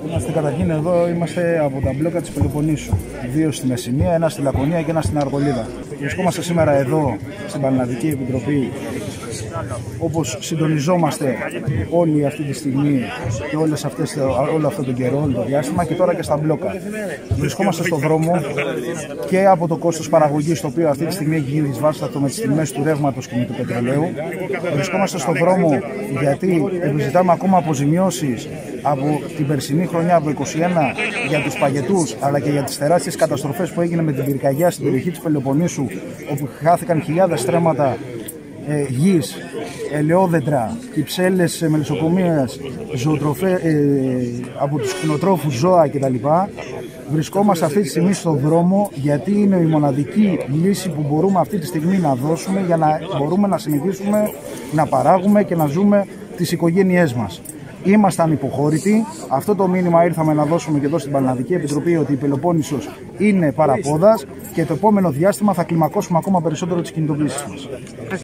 Είμαστε καταρχήν εδώ, είμαστε από τα μπλόκα της Πελοποννήσου. Δύο στη Μεσσηνία, ένα στη Λακωνία και ένα στην Αργολίδα. Βρισκόμαστε σήμερα εδώ στην Πανελλαδική Επιτροπή, όπως συντονιζόμαστε όλοι αυτή τη στιγμή και όλο αυτό τον καιρό, όλο το διάστημα, και τώρα και στα μπλόκα. Βρισκόμαστε στον δρόμο και από το κόστος παραγωγής, το οποίο αυτή τη στιγμή έχει γίνει δυσβάστατο με τις τιμές του ρεύματος και με του πετρελαίου. Βρισκόμαστε στον δρόμο γιατί επιζητάμε ακόμα αποζημιώσεις από την περσινή χρονιά, από το 2021, για τους παγετούς, αλλά και για τις τεράστιες καταστροφές που έγιναν με την πυρκαγιά στην περιοχή της Πελοποννήσου, όπου χάθηκαν χιλιάδες στρέμματα γης, ελαιόδεντρα, κυψέλες μελισσοκομείας, από τους κτηνοτρόφους, ζώα κτλ. Βρισκόμαστε αυτή τη στιγμή στον δρόμο γιατί είναι η μοναδική λύση που μπορούμε αυτή τη στιγμή να δώσουμε για να μπορούμε να συνεχίσουμε να παράγουμε και να ζούμε τις οικογένειές μας. Ήμασταν υποχώρητοι. Αυτό το μήνυμα ήρθαμε να δώσουμε και εδώ στην Πανελλαδική Επιτροπή, ότι η Πελοπόννησος είναι παραπόδας και το επόμενο διάστημα θα κλιμακώσουμε ακόμα περισσότερο τις κινητοποιήσεις μας.